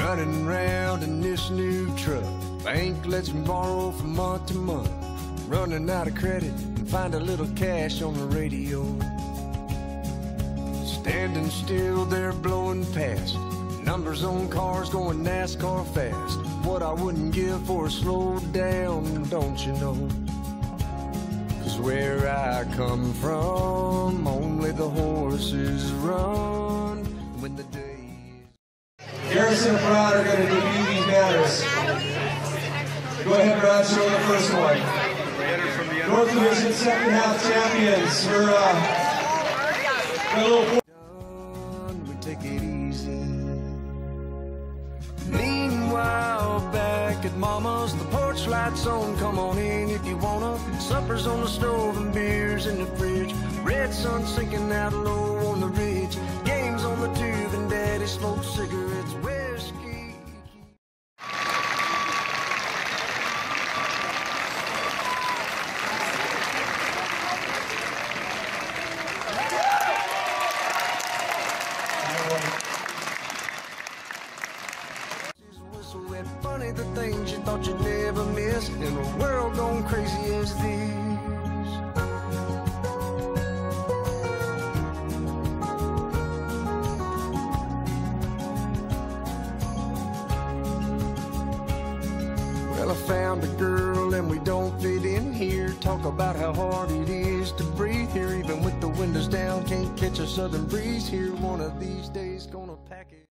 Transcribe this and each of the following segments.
running around in this new truck. Bank lets me borrow from month to month. Running out of credit and find a little cash on the radio. Standing still there blowing past. Numbers on cars going NASCAR fast. What I wouldn't give for a slow down, don't you know? 'Cause where I come from, only the horses run when the day is... Garrison and Brad are going to debut these banners. Go ahead, Brad, show the first one. North Division second half champions. We're a little... We take it easy. Meanwhile, back at Mama's, the porch lights on. Come on in if you wanna. Supper's on the stove and beers in the fridge. Red sun sinking out low on the ridge. Games on the tube and Daddy smokes cigarettes. Whiskey. Funny the things you thought you'd never miss in a world gone crazy as this. Well, I found a girl and we don't fit in here. Talk about how hard it is to breathe here. Even with the windows down, can't catch a southern breeze here. One of these days gonna pack it.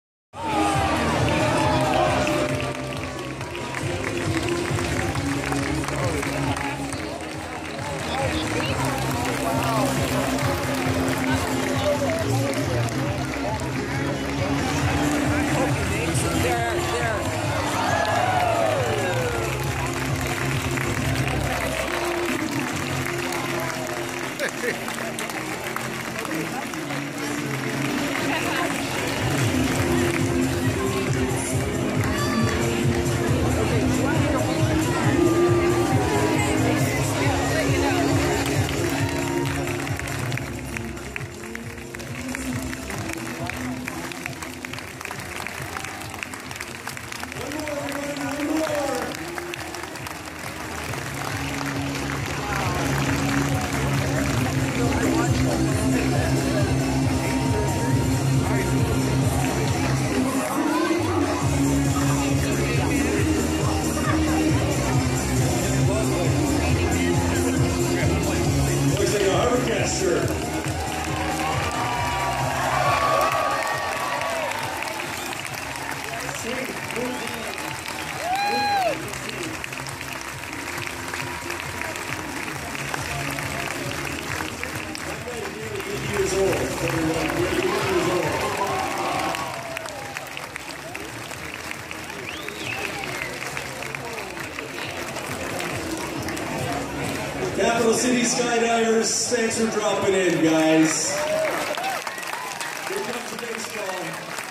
Capital City Skydivers, thanks for dropping in, guys. Here comes the baseball.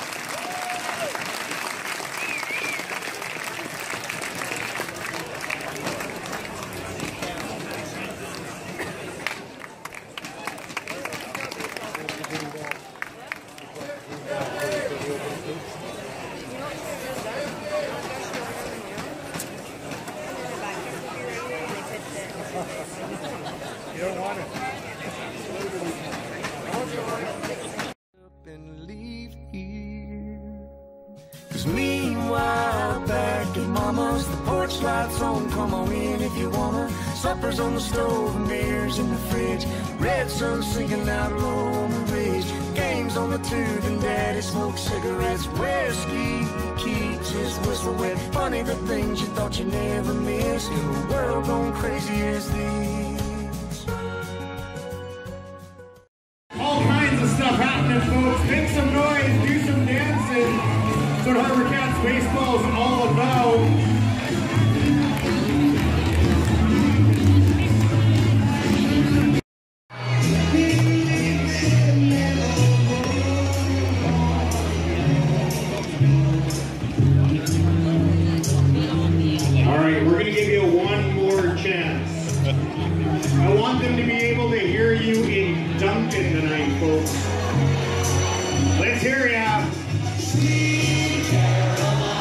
You don't want it. Up and leave here. 'Cause meanwhile, back at Mama's, the porch lights on. Come on in if you wanna. Supper's on the stove and beers in the fridge. Red sun sinking out low on the ridge. Games on the tube and Daddy smokes cigarettes. Whiskey keeps his whistle wet. Funny the things you thought you never missed in a world gone crazy as this. All kinds of stuff happening, folks. Make some noise, do some dancing. That's what HarbourCats baseball is all about. Alright, we're going to give you one more chance. I want them to be able to hear you in Duncan tonight, folks. Let's hear ya.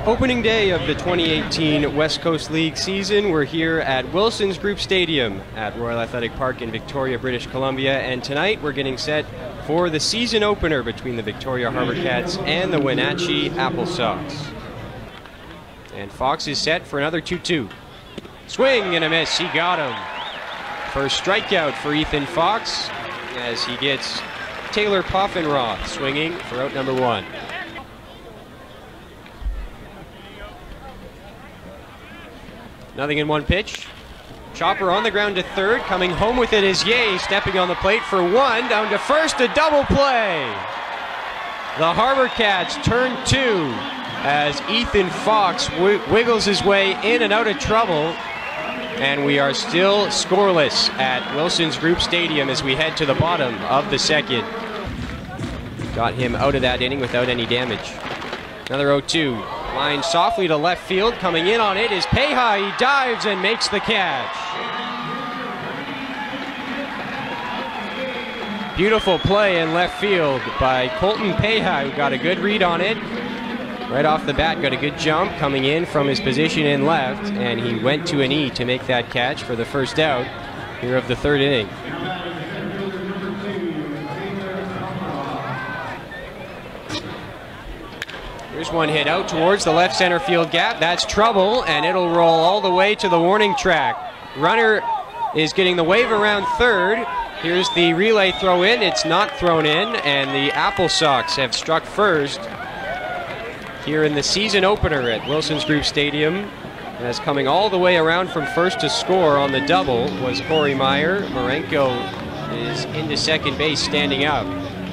Opening day of the 2018 West Coast League season. We're here at Wilson's Group Stadium at Royal Athletic Park in Victoria, British Columbia, and tonight we're getting set for the season opener between the Victoria HarbourCats and the Wenatchee AppleSox. And Fox is set for another 2-2. Swing and a miss, he got him. First strikeout for Ethan Fox as he gets Taylor Poffenroth swinging for out number 1. Nothing in one pitch. Chopper on the ground to third. Coming home with it is Ye, stepping on the plate for 1. Down to first, a double play. The HarbourCats turn 2 as Ethan Fox wiggles his way in and out of trouble. And we are still scoreless at Wilson's Group Stadium as we head to the bottom of the second. Got him out of that inning without any damage. Another 0-2. Line softly to left field. Coming in on it is Peha. He dives and makes the catch. Beautiful play in left field by Colton Peha, who got a good read on it. Right off the bat, got a good jump coming in from his position in left, and he went to an E to make that catch for the first out here of the third inning. Here's one hit out towards the left center field gap. That's trouble, and it'll roll all the way to the warning track. Runner is getting the wave around third. Here's the relay throw in. It's not thrown in, and the AppleSox have struck first here in the season opener at Wilson's Group Stadium. As coming all the way around from first to score on the double was Corey Meyer. Marenko is into second base standing up.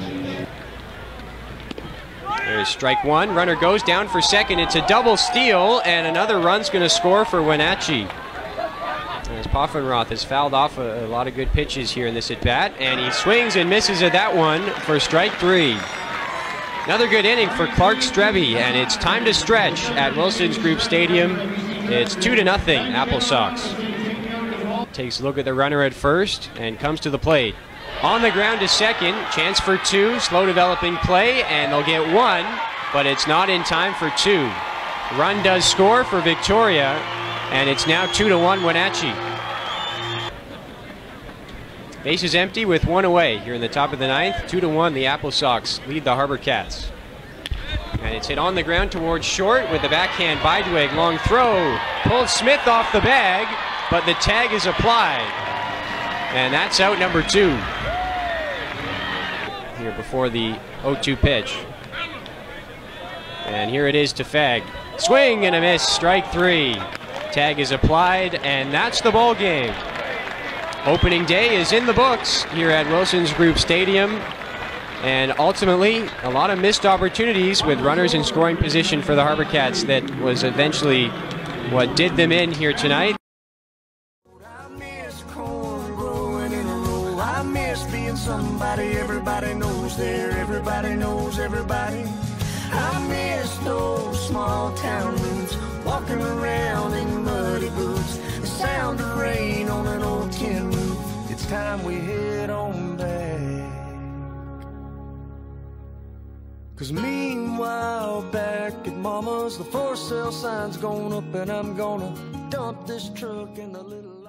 There's strike 1. Runner goes down for second. It's a double steal, and another run's going to score for Wenatchee. As Poffenroth has fouled off a lot of good pitches here in this at-bat, and he swings and misses at that one for strike 3. Another good inning for Clark Strebe, and it's time to stretch at Wilson's Group Stadium. It's 2-0 AppleSox. Takes a look at the runner at first and comes to the plate. On the ground to second, chance for 2, slow developing play, and they'll get 1, but it's not in time for 2. Run does score for Victoria, and it's now 2-1 Wenatchee. Base is empty with 1 away here in the top of the 9th. 2-1, the AppleSox lead the HarbourCats. And it's hit on the ground towards short with the backhand Bidwig. Long throw, pulled Smith off the bag, but the tag is applied. And that's out number 2. Here before the 0-2 pitch. And here it is to Fag. Swing and a miss, strike 3. Tag is applied, and that's the ball game. Opening day is in the books here at Wilson's Group Stadium. And ultimately, a lot of missed opportunities with runners in scoring position for the HarbourCats that was eventually what did them in here tonight. Somebody, everybody knows there, everybody knows everybody. I miss those small town roots, walking around in muddy boots, the sound of rain on an old tin roof. It's time we head on back. 'Cause meanwhile back at Mama's, the for sale sign's going up, and I'm gonna dump this truck in the little